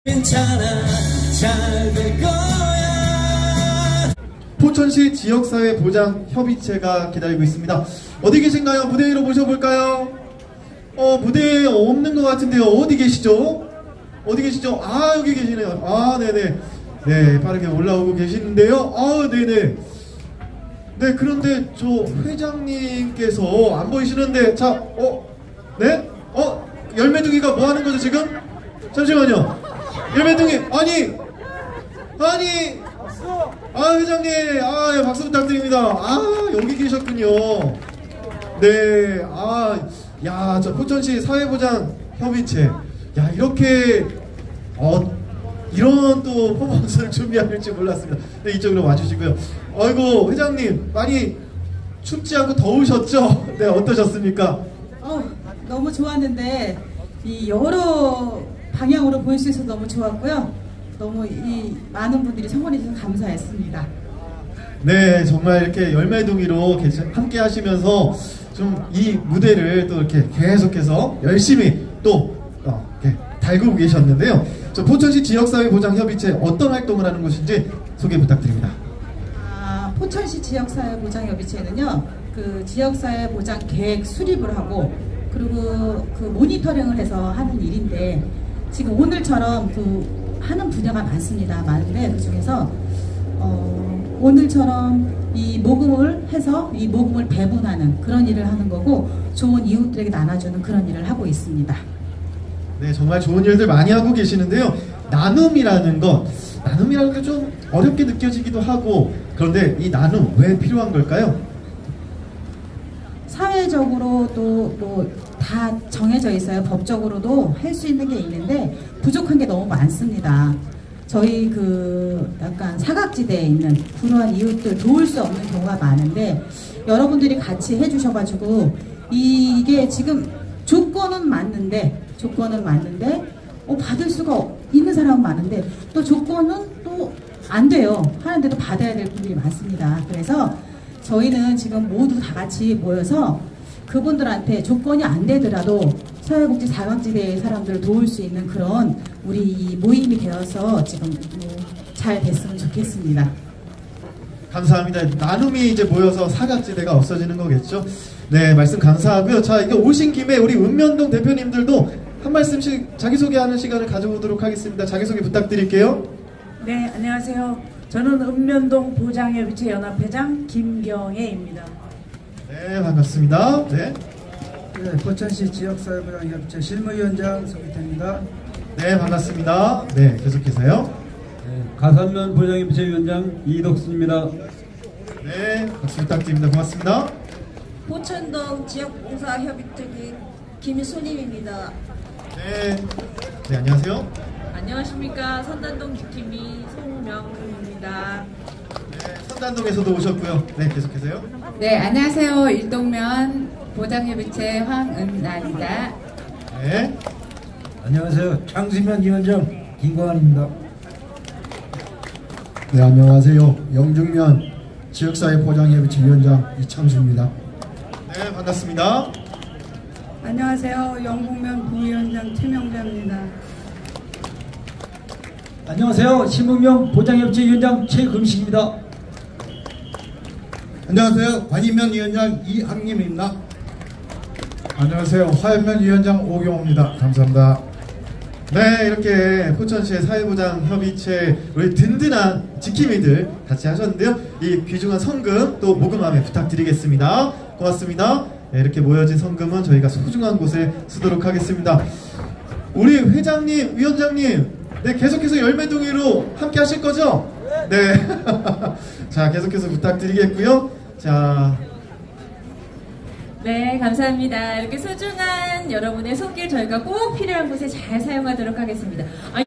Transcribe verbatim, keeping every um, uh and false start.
괜찮아, 잘 될 거야. 포천시 지역사회보장협의체가 기다리고 있습니다. 어디 계신가요? 무대 위로 모셔볼까요? 어, 무대에 없는 것 같은데요. 어디 계시죠? 어디 계시죠? 아, 여기 계시네요. 아, 네네. 네, 빠르게 올라오고 계시는데요. 아, 네네. 네, 그런데 저 회장님께서 안 보이시는데, 자, 어, 네? 어, 열매둥이가 뭐 하는 거죠, 지금? 잠시만요. 열매둥이, 아니, 아니, 아, 회장님, 아, 예, 박수 부탁드립니다. 아, 여기 계셨군요. 네, 아, 야, 저 포천시 사회보장협의체, 야, 이렇게, 어, 이런 또 퍼포먼스를 준비할지 몰랐습니다. 네, 이쪽으로 와주시고요. 아이고, 회장님, 많이 춥지 않고 더우셨죠? 네, 어떠셨습니까? 어, 너무 좋았는데, 이 여러 방향으로 보일 수 있어서 너무 좋았고요. 너무 이 많은 분들이 성원해 주셔서 감사했습니다. 네, 정말 이렇게 열매둥이로 함께 하시면서 좀 이 무대를 또 이렇게 계속해서 열심히 또 어, 이렇게 달구고 계셨는데요. 저 포천시 지역사회보장협의체 어떤 활동을 하는 곳인지 소개 부탁드립니다. 아, 포천시 지역사회보장협의체는요, 그 지역사회보장 계획 수립을 하고 그리고 그 모니터링을 해서 하는 일인데, 지금 오늘처럼 그 하는 분야가 많습니다. 많은데 그 중에서 어, 오늘처럼 이 모금을 해서 이 모금을 배분하는 그런 일을 하는 거고, 좋은 이웃들에게 나눠주는 그런 일을 하고 있습니다. 네, 정말 좋은 일들 많이 하고 계시는데요. 나눔이라는 것, 나눔이라는 게 좀 어렵게 느껴지기도 하고, 그런데 이 나눔 왜 필요한 걸까요? 사회적으로 또 뭐 다 정해져 있어요. 법적으로도 할 수 있는 게 있는데 부족한 게 너무 많습니다. 저희 그 약간 사각지대에 있는 불우한 이웃들 도울 수 없는 경우가 많은데, 여러분들이 같이 해주셔가지고 이게 지금 조건은 맞는데 조건은 맞는데 어, 받을 수가 있는 사람은 많은데 또 조건은 또 안 돼요. 하는데도 받아야 될 분들이 많습니다. 그래서 저희는 지금 모두 다 같이 모여서 그분들한테 조건이 안 되더라도 사회복지 사각지대의 사람들을 도울 수 있는 그런 우리 모임이 되어서 지금 잘 됐으면 좋겠습니다. 감사합니다. 나눔이 이제 모여서 사각지대가 없어지는 거겠죠? 네, 말씀 감사하고요. 자, 이거 오신 김에 우리 읍면동 대표님들도 한 말씀씩 자기소개하는 시간을 가져보도록 하겠습니다. 자기소개 부탁드릴게요. 네, 안녕하세요. 저는 읍면동 보장협의체 연합회장 김경애입니다. 네, 반갑습니다. 네. 네, 포천시 지역사회보장협의체 실무위원장 송기태입니다. 네, 반갑습니다. 네, 계속해서요. 네, 가산면 보장협의체 위원장 이덕순입니다. 네, 박수 부탁드립니다. 고맙습니다. 포천동 지역봉사협의체 김순임입니다. 네, 네, 안녕하세요. 안녕하십니까. 선단동 지킴이 송명입니다. 네, 선단동에서도 오셨고요. 네, 계속해서요. 네, 안녕하세요. 일동면 보장협의체 황은나입니다. 네. 안녕하세요. 창수면 위원장 김광환입니다. 네, 안녕하세요. 영중면 지역사회보장협의체 위원장 이창수입니다. 네, 반갑습니다. 안녕하세요. 영북면 부위원장 최명자입니다. 안녕하세요. 신북면 보장협의체 위원장 최금식입니다. 안녕하세요. 관이면 위원장 이학림입니다. 안녕하세요. 화연면 위원장 오경호입니다. 감사합니다. 네, 이렇게 포천시의 사회보장협의체 우리 든든한 지킴이들 같이 하셨는데요. 이 귀중한 성금 또 모금함에 부탁드리겠습니다. 고맙습니다. 네, 이렇게 모여진 성금은 저희가 소중한 곳에 쓰도록 하겠습니다. 우리 회장님, 위원장님, 네, 계속해서 열매둥이로 함께 하실 거죠? 네. 자, 계속해서 부탁드리겠고요. 자. 네, 감사합니다. 이렇게 소중한 여러분의 손길 저희가 꼭 필요한 곳에 잘 사용하도록 하겠습니다.